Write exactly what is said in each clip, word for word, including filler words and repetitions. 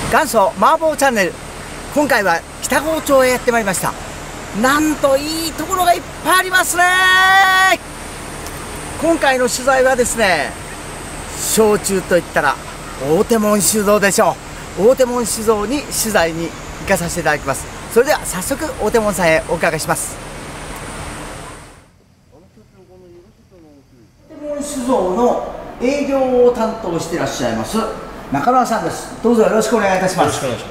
元祖麻婆チャンネル、今回は北郷町へやってまいりました。なんといいところがいっぱいありますね。今回の取材はですね、焼酎といったら大手門酒造でしょう。大手門酒造に取材に行かさせていただきます。それでは早速大手門さんへお伺いします。大手門酒造の営業を担当していらっしゃいます中村さんです。どうぞよろしくお願いいたします。 よろしくお願いします。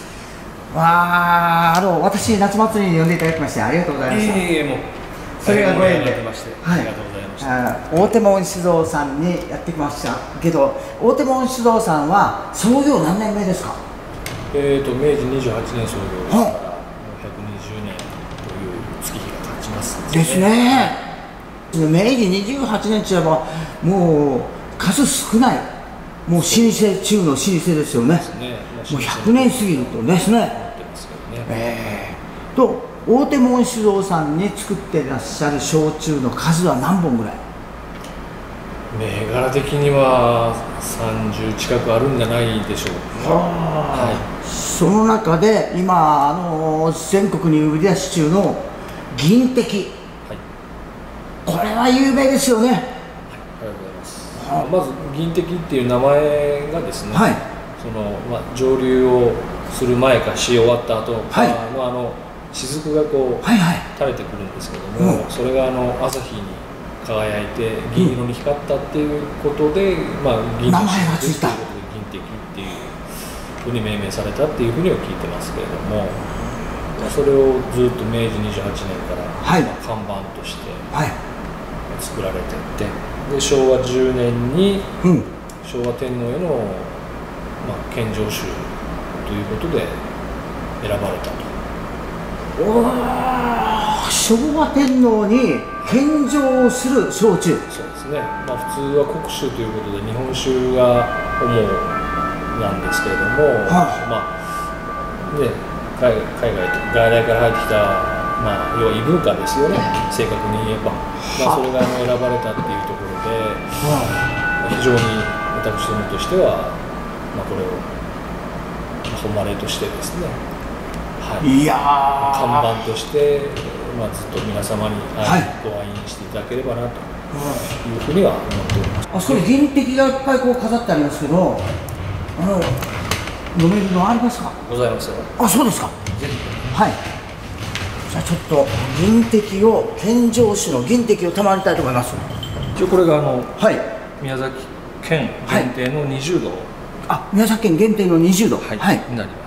わあ、あの私夏祭りに呼んでいただきましてありがとうございました。 いえいえ、もうそれがご縁で、 はい、ありがとうございました。 大手門酒造さんにやってきましたけど、大手門酒造さんは創業何年目ですか？ えーと明治にじゅうはちねん創業ですから、もうひゃくにじゅうねんという月日が経ちますですね。明治にじゅうはちねんといえばもう数少ない、もう老舗中の老舗ですよね。もうひゃくねん過ぎるとですね。えー、と大手門酒造さんに作っていらっしゃる焼酎の数は何本ぐらい？ 銘柄的にはさんじゅう近くあるんじゃないでしょうか。はい、 その中で今あの全国に売り出し中の銀滴、はい、これは有名ですよね。はい、ありがとうございます。はまず銀滴っていう名前がですね、はい、そのまあ、蒸留をする前かし終わった後の、はい、あのあの雫がこう、はいはい、垂れてくるんですけども、うん、それがあの朝日に輝いて銀色に光ったっていうことで、うん、まあ銀の雫ということで銀滴っていうふうに命名されたっていうふうには聞いてますけれども、まあ、それをずっと明治にじゅうはちねんから、はい、まあ、看板として作られていって、で昭和じゅうねんに、うん、昭和天皇への、まあ、献上酒ということで選ばれたと。 おー、昭和天皇に献上する焼酎。 そうですね、まあ、普通は国酒ということで日本酒が主なんですけれども、はあ、まあね、海, 海外と外来から入ってきた、まあ、要は異文化ですよね、正確に言えば、まあ、それが選ばれたっていうところで、はあ、非常に私どもとしては、まあ、これを誉れとしてですね、はい、いや看板として、まあ、ずっと皆様に、はい、ご愛飲していただければなというふうには思っております。 あそこに銀滴がいっぱいこう飾ってありますけど、あの飲めるのありますか？ ございますよ。 あ、そうですか。ぜひ。はい。じゃあちょっと銀滴を、献上酒の銀滴を賜りたいと思います。 一応これがあの、はい、宮崎県限定のにじゅうど、はい、 あ、宮崎県限定のにじゅうど、 はい、はい、になります。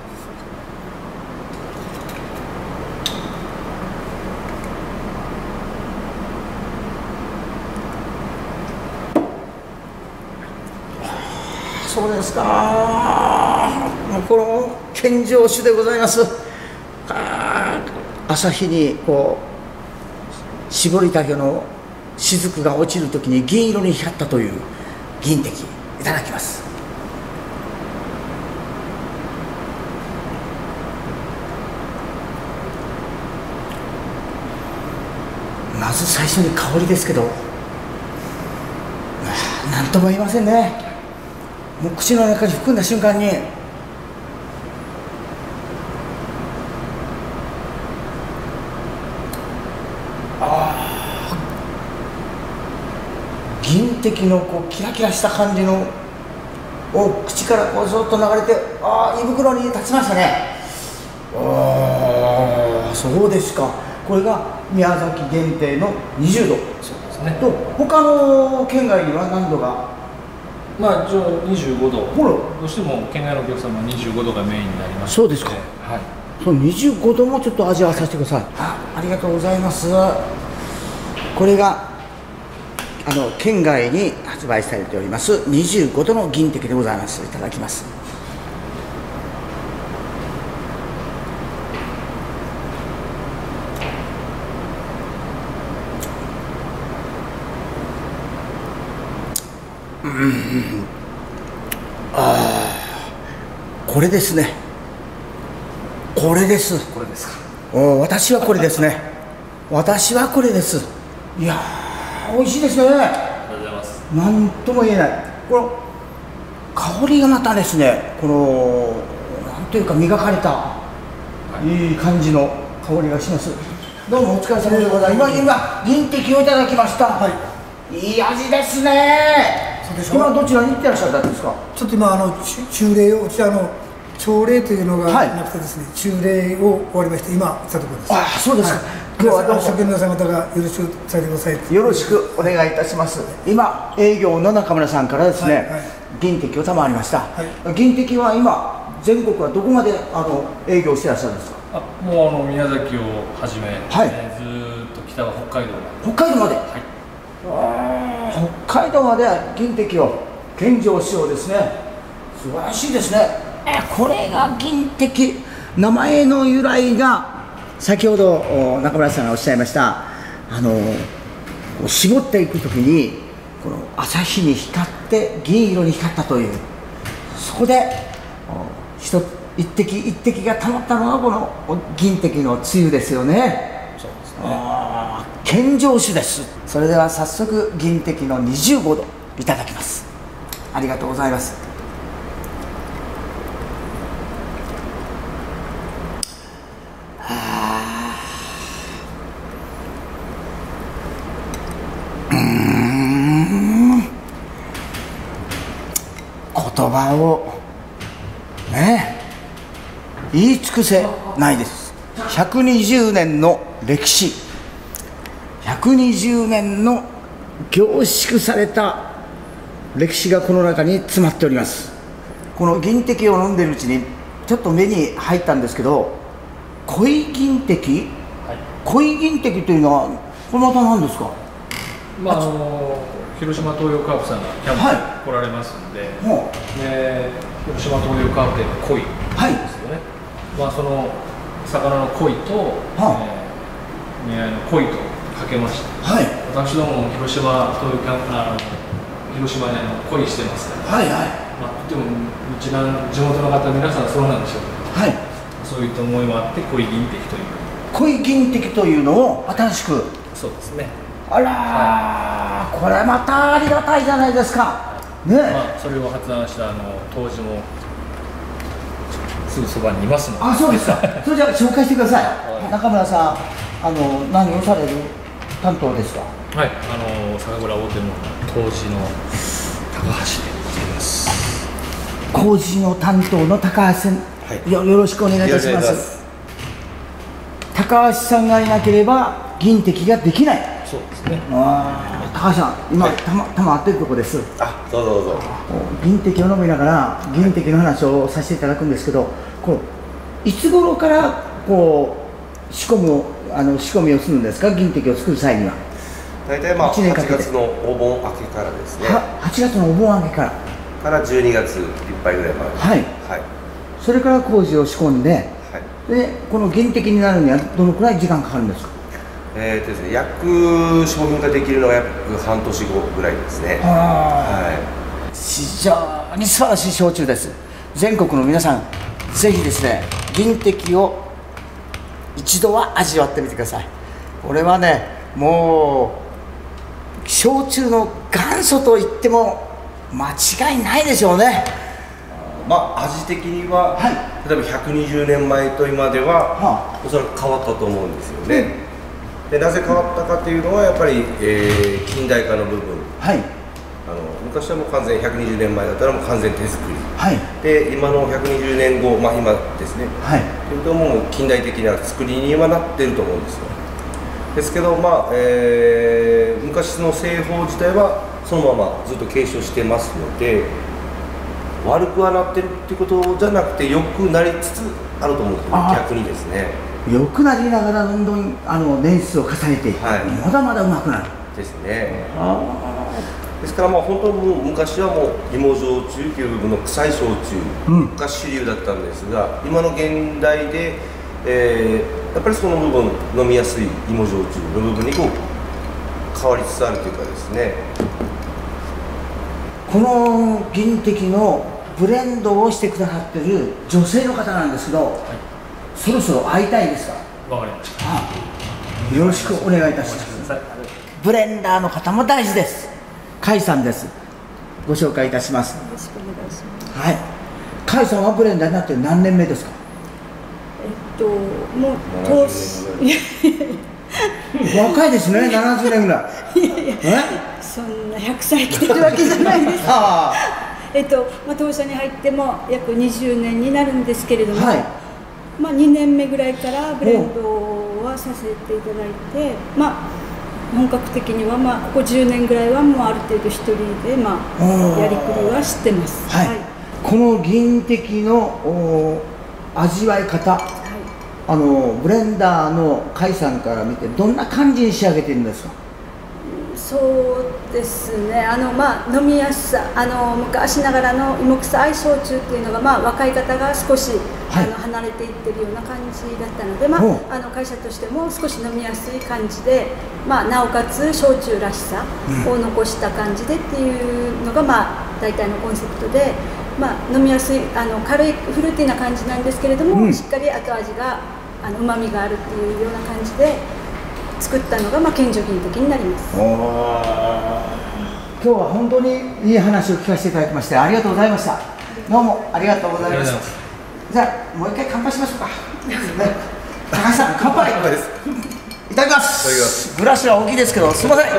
そうですか。この献上酒でございます。朝日にこう絞りたけの雫が落ちるときに銀色に光ったという銀滴、いただきます。まず最初に香りですけど、なんとも言いませんね。もう口の中に含んだ瞬間に、ああ、銀滴のこうキラキラした感じのを口からこうずっと流れて、ああ、胃袋に立ちましたね。ああ、そうですか。これが宮崎限定のにじゅうど。 そうですね。 と他の県外には何度が？ まあ、一応にじゅうごど、どうしても県外のお客様はにじゅうごどがメインになります。 そうですか。はい。そのにじゅうごどもちょっと味わわさせてください。はい、あ、ありがとうございます。これがあの県外に発売されておりますにじゅうごどの銀滴でございます。いただきます。うん、ああ、これですね。これです。 これですか。 お、私はこれですね。私はこれです。いやー、美味しいですね。 ありがとうございます。 なんとも言えない。この香香りがまたですね、このなんというか磨かれたいい感じの香りがします。どうもお疲れ様でございます。今今銀滴をいただきました。はい、いい味ですね。そうでしょう。今どちらに行ってらっしゃったんですか。 ちょっと今あの中礼をうちあの朝礼というのがなくてですね、中礼を終わりまして今来たところです。 ああ、そうですか。 今日はどうも職員の皆様方がよろしくされてください。 よろしくお願いいたします。今営業の中村さんからですね、銀滴を賜りました。銀滴は今全国はどこまであの営業してらっしゃるんですか。 あ、もうあの宮崎をはじめ、 はい、 えー、ずーっと北は北海道まで。 北海道まで。はい、北海道まで銀滴を献上しようですね。素晴らしいですね。え、これが銀滴。名前の由来が先ほど中村さんがおっしゃいましたあの絞っていくときにこの朝日に光って銀色に光ったという、そこで一一滴一滴がたまったのがこの銀滴のつゆですよね。そうですね。献上酒です。それでは早速銀滴のにじゅうごどいただきます。ありがとうございます。言葉をね言い尽くせないです。ひゃくにじゅうねんの歴史、ひゃくにじゅうねんの凝縮された歴史がこの中に詰まっております。この銀滴を飲んでいるうちにちょっと目に入ったんですけど、濃い銀滴、はい、濃い銀滴というのはこれまた何ですか。 まああの広島東洋カープさんがキャンプに来られますので、はい、で広島東洋カープでの鯉ですよね、はい、まあその魚の鯉と、はい、えー、鯉とかけまして、はい、私ども広島東洋キャンプあの広島に鯉してますから、はいはい、まあ、でもうちの地元の方皆さんそうなんでしょうけど、はい、そういった思いもあって鯉銀滴という鯉銀滴というのを新しく。 そうですね。 あらー、はい、これまたありがたいじゃないですか。ね、 まあ、それを発案したあの当時もすぐそばにいますので。 あ、そうですか。それじゃあ紹介してください。はい、中村さん、あの何をされる担当ですか。 はい、あの酒蔵大手の当時の高橋でございます。 麹の担当の高橋さん、はい、よ, よろしくお願いいたします。高橋さんがいなければ銀滴ができない。 そうですね。 あ、高橋さん、今、はい、たまたまってるとこです。 あ、どうぞどうぞ。 銀滴を飲みながら銀滴の話をさせていただくんですけど、こういつ頃からこう仕込むあの仕込みをするんですか。銀滴を作る際には。 大体まあはちがつのお盆明けからですね。 はちがつのお盆明けから。 からじゅうにがついっぱいぐらいまで。 はい。はい。それから麹を仕込んで、はい、でこの銀滴になるにはどのくらい時間かかるんですか。 えーとですね、約仕込みができるのは約半年後ぐらいですね。はい。 非常に素晴らしい焼酎です。全国の皆さんぜひですね銀滴を一度は味わってみてください。これはねもう焼酎の元祖と言っても間違いないでしょうね。 まあ味的には、はい、例えばひゃくにじゅうねんまえと今では、はあ、おそらく変わったと思うんですよね。うん、でなぜ変わったかというのはやっぱり、えー、近代化の部分、はい、あの昔はもう完全ひゃくにじゅうねんまえだったらもう完全手作り、はい、で今のひゃくにじゅうねんご、まあ、今ですね、はい、というともう近代的な作りにはなってると思うんですよ。ですけど、まあえー、昔の製法自体はそのままずっと継承してますので悪くはなってるっていうことじゃなくて良くなりつつあると思うんですよ、逆にですね。 良くなりながらどんどんあの年数を重ねていく、はい、まだまだうまくなるですね。ですからまあ本当に昔はもう芋焼酎という部分の臭い焼酎が主流だったんですが、うん、今の現代で、えー、やっぱりその部分飲みやすい芋焼酎の部分にこう変わりつつあるというかですね。 この銀滴のブレンドをしてくださってる女性の方なんですけど、はい、そろそろ会いたいですか。 わかりました。 ああ、よろしくお願いいたします。ブレンダーの方も大事です。甲斐さんです。ご紹介いたします。よろしくお願いします。 はい。甲斐さんはブレンダーになって何年目ですか？ えっともう年若いですね、ななじゅうねんぐらい。いやいやそんなひゃくさい来てるわけじゃないですえっと、まあ、当社に入っても約にじゅうねんになるんですけれども、はい、まあ、にねんめぐらいからブレンドはさせていただいて、まあ、本格的には、まあ、ここじゅうねんぐらいはもうある程度一人で、まあ、やりくりはしてます、 はいはい、この銀滴の味わい方、はい、あのブレンダーの甲斐さんから見てどんな感じに仕上げてるんですか？ そうですね、あの、まあ、飲みやすさ、あの昔ながらの芋臭い焼酎っていうのが、まあ、若い方が少し、はい、あの離れていってるような感じだったので、まあ、あの会社としても少し飲みやすい感じで、まあ、なおかつ焼酎らしさを残した感じでっていうのが、まあ、大体のコンセプトで、まあ、飲みやすいあの軽いフルーティーな感じなんですけれども、うん、しっかり後味がうまみがあるっていうような感じで作ったのが、まあ、献上銀滴になります。今日は本当にいい話を聞かせていただきましてありがとうございました。どうもありがとうございました。じゃあもう一回乾杯しましょうか。高橋さん乾杯。いただきます。グラスは大きいですけどすみません。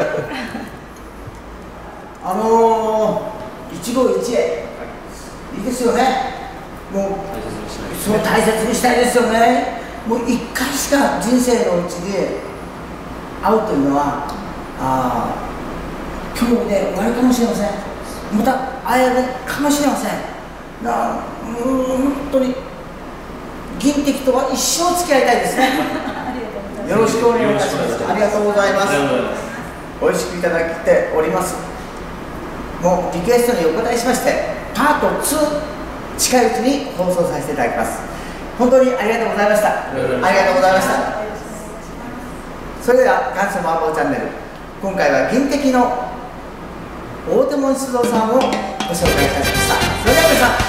あのー、一期一会いいですよね。もうそう大切にしたいですよね。もう一回しか人生のうちで会うというのはあ今日で終わるかもしれません。また会えるかもしれません。だもう本当に銀滴とは一生付き合いたいですね。よろしくお願いいたします。ありがとうございます。美味しくいただきております。もうリクエストにお答えしましてパートツー近いうちに放送させていただきます。本当にありがとうございました。ありがとうございました。それでは元祖麻婆チャンネル、今回は銀滴の大手門酒造さんをご紹介いたしました。それでは皆さん